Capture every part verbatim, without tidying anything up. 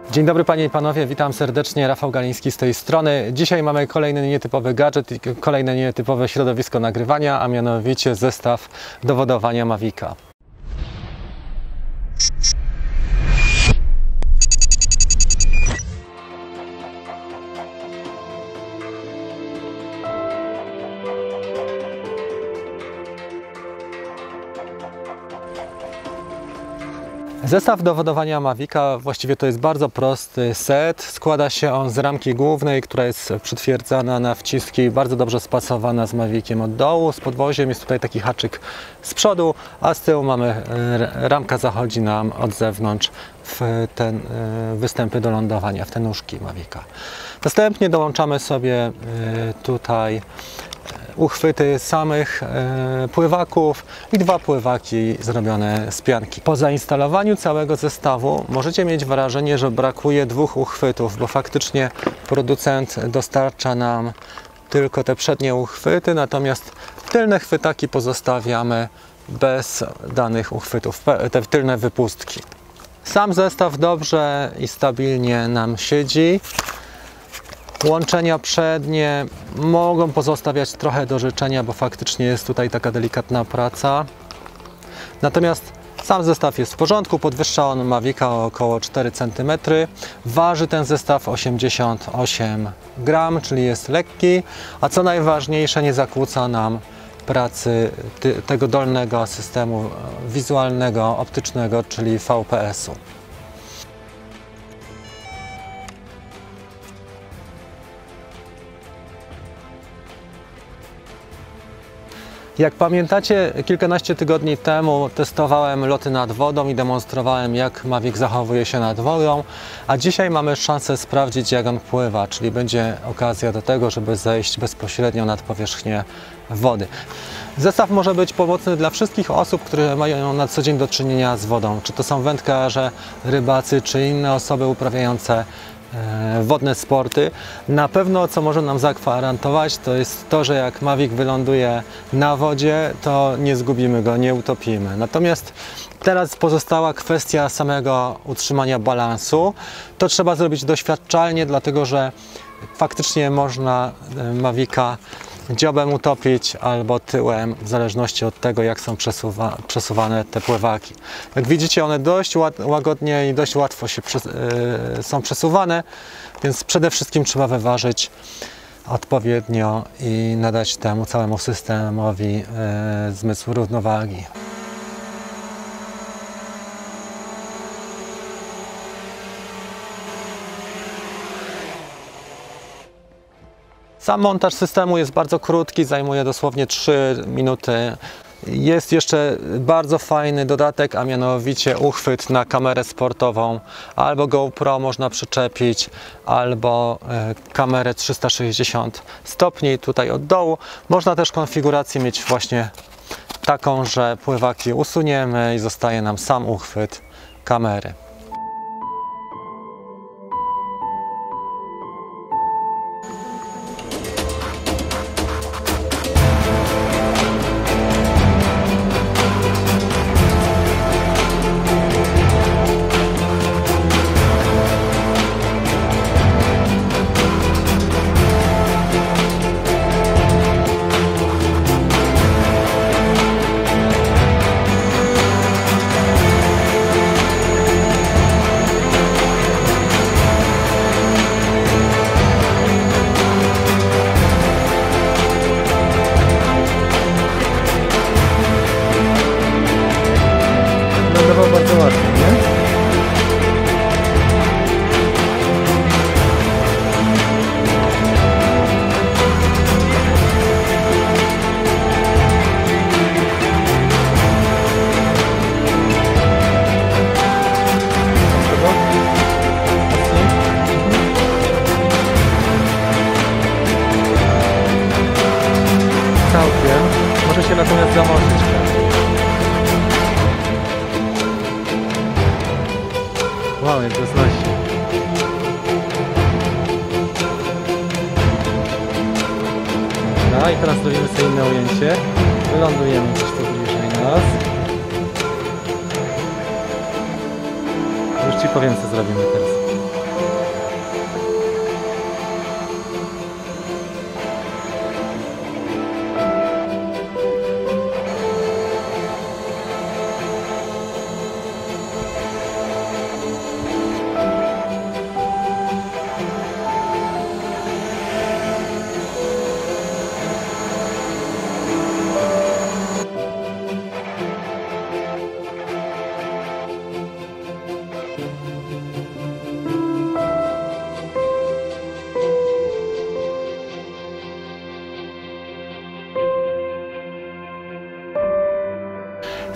Dzień dobry Panie i Panowie, witam serdecznie, Rafał Galiński z tej strony. Dzisiaj mamy kolejny nietypowy gadżet i kolejne nietypowe środowisko nagrywania, a mianowicie zestaw do wodowania Mavica. Zestaw do wodowania Mavica właściwie to jest bardzo prosty set. Składa się on z ramki głównej, która jest przytwierdzana na wciski, bardzo dobrze spasowana z Maviciem od dołu. Z podwoziem jest tutaj taki haczyk z przodu, a z tyłu mamy ramka zachodzi nam od zewnątrz w te występy do lądowania, w te nóżki Mavica. Następnie dołączamy sobie tutaj uchwyty samych e, pływaków i dwa pływaki zrobione z pianki. Po zainstalowaniu całego zestawu możecie mieć wrażenie, że brakuje dwóch uchwytów, bo faktycznie producent dostarcza nam tylko te przednie uchwyty, natomiast tylne chwytaki pozostawiamy bez danych uchwytów, te tylne wypustki. Sam zestaw dobrze i stabilnie nam siedzi. Łączenia przednie mogą pozostawiać trochę do życzenia, bo faktycznie jest tutaj taka delikatna praca. Natomiast sam zestaw jest w porządku, podwyższa on Mavica o około cztery centymetry. Waży ten zestaw osiemdziesiąt osiem gramów, czyli jest lekki, a co najważniejsze, nie zakłóca nam pracy tego dolnego systemu wizualnego, optycznego, czyli V P S u. Jak pamiętacie, kilkanaście tygodni temu testowałem loty nad wodą i demonstrowałem, jak Mavic zachowuje się nad wodą, a dzisiaj mamy szansę sprawdzić, jak on pływa, czyli będzie okazja do tego, żeby zejść bezpośrednio nad powierzchnię wody. Zestaw może być pomocny dla wszystkich osób, które mają na co dzień do czynienia z wodą, czy to są wędkarze, rybacy, czy inne osoby uprawiające wodne sporty. Na pewno co może nam zagwarantować, to jest to, że jak Mavic wyląduje na wodzie, to nie zgubimy go, nie utopimy. Natomiast teraz pozostała kwestia samego utrzymania balansu. To trzeba zrobić doświadczalnie, dlatego że faktycznie można Mavica dziobem utopić albo tyłem, w zależności od tego, jak są przesuwa, przesuwane te pływaki. Jak widzicie, one dość łagodnie i dość łatwo się przes yy, są przesuwane, więc przede wszystkim trzeba wyważyć odpowiednio i nadać temu całemu systemowi yy, zmysł równowagi. Sam montaż systemu jest bardzo krótki, zajmuje dosłownie trzy minuty. Jest jeszcze bardzo fajny dodatek, a mianowicie uchwyt na kamerę sportową. Albo GoPro można przyczepić, albo kamerę trzysta sześćdziesiąt stopni tutaj od dołu. Można też konfigurację mieć właśnie taką, że pływaki usuniemy i zostaje nam sam uchwyt kamery. Lądował bardzo ładnie, nie? Całkiem. Może się natomiast zamoczyć. Wow, jak to znosi. Dobra, i teraz zrobimy sobie inne ujęcie. Wylądujemy gdzieś tu bliżej nas. Już Ci powiem, co zrobimy teraz.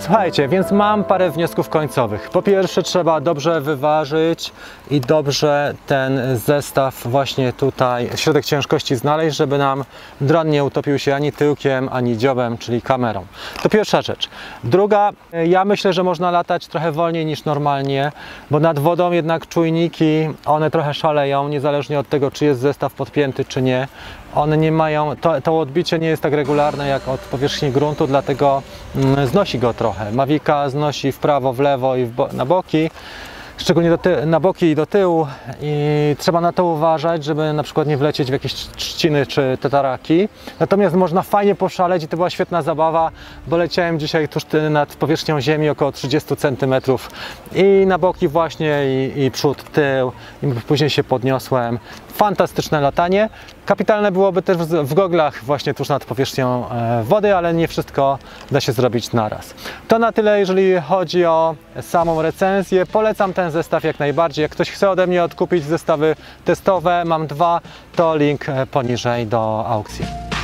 Słuchajcie, więc mam parę wniosków końcowych. Po pierwsze, trzeba dobrze wyważyć i dobrze ten zestaw właśnie tutaj, środek ciężkości znaleźć, żeby nam dron nie utopił się ani tyłkiem, ani dziobem, czyli kamerą. To pierwsza rzecz. Druga, ja myślę, że można latać trochę wolniej niż normalnie, bo nad wodą jednak czujniki, one trochę szaleją, niezależnie od tego, czy jest zestaw podpięty, czy nie. One nie mają, to, to odbicie nie jest tak regularne jak od powierzchni gruntu, dlatego mm, znosi go trochę. Mavica znosi w prawo, w lewo i w bo na boki, szczególnie do ty na boki i do tyłu, i trzeba na to uważać, żeby na przykład nie wlecieć w jakieś trzciny czy tataraki. Natomiast można fajnie poszaleć i to była świetna zabawa, bo leciałem dzisiaj tuż nad powierzchnią ziemi około trzydziestu centymetrów i na boki właśnie i, i przód, tył, i później się podniosłem. Fantastyczne latanie. Kapitalne byłoby też w, w goglach właśnie tuż nad powierzchnią e, wody, ale nie wszystko da się zrobić naraz. To na tyle, jeżeli chodzi o samą recenzję. Polecam ten zestaw jak najbardziej. Jak ktoś chce ode mnie odkupić zestawy testowe, mam dwa, to link poniżej do aukcji.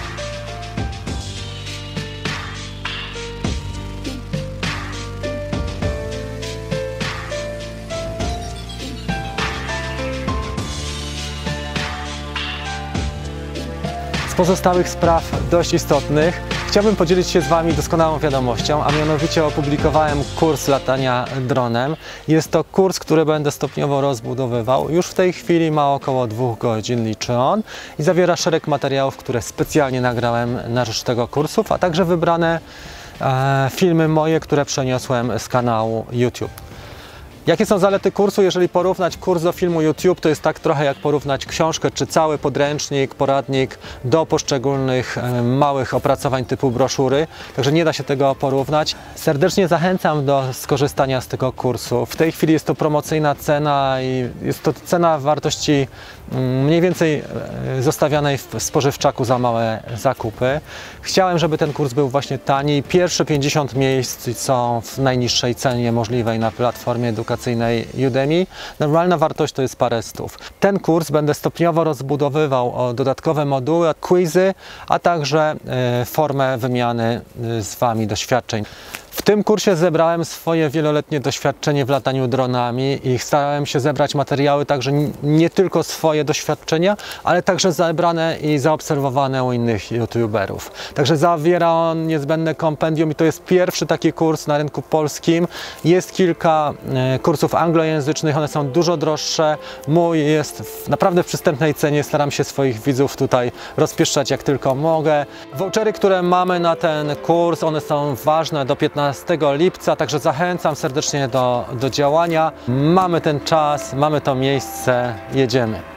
Z pozostałych spraw dość istotnych chciałbym podzielić się z Wami doskonałą wiadomością, a mianowicie opublikowałem kurs latania dronem. Jest to kurs, który będę stopniowo rozbudowywał. Już w tej chwili ma około dwóch godzin, liczy on, i zawiera szereg materiałów, które specjalnie nagrałem na rzecz tego kursu, a także wybrane e, filmy moje, które przeniosłem z kanału YouTube. Jakie są zalety kursu? Jeżeli porównać kurs do filmu YouTube, to jest tak trochę jak porównać książkę czy cały podręcznik, poradnik do poszczególnych e, małych opracowań typu broszury, także nie da się tego porównać. Serdecznie zachęcam do skorzystania z tego kursu. W tej chwili jest to promocyjna cena i jest to cena wartości mniej więcej zostawianej w spożywczaku za małe zakupy. Chciałem, żeby ten kurs był właśnie tani. Pierwsze pięćdziesiąt miejsc są w najniższej cenie możliwej na platformie edukacyjnej Udemy. Normalna wartość to jest parę stów. Ten kurs będę stopniowo rozbudowywał o dodatkowe moduły, quizy, a także formę wymiany z Wami doświadczeń. W tym kursie zebrałem swoje wieloletnie doświadczenie w lataniu dronami i starałem się zebrać materiały także nie tylko swoje doświadczenia, ale także zebrane i zaobserwowane u innych youtuberów. Także zawiera on niezbędne kompendium i to jest pierwszy taki kurs na rynku polskim. Jest kilka kursów anglojęzycznych, one są dużo droższe. Mój jest w naprawdę w przystępnej cenie, staram się swoich widzów tutaj rozpieszczać jak tylko mogę. Vouchery, które mamy na ten kurs, one są ważne do piętnastego lipca, także zachęcam serdecznie do, do działania. Mamy ten czas, mamy to miejsce, jedziemy.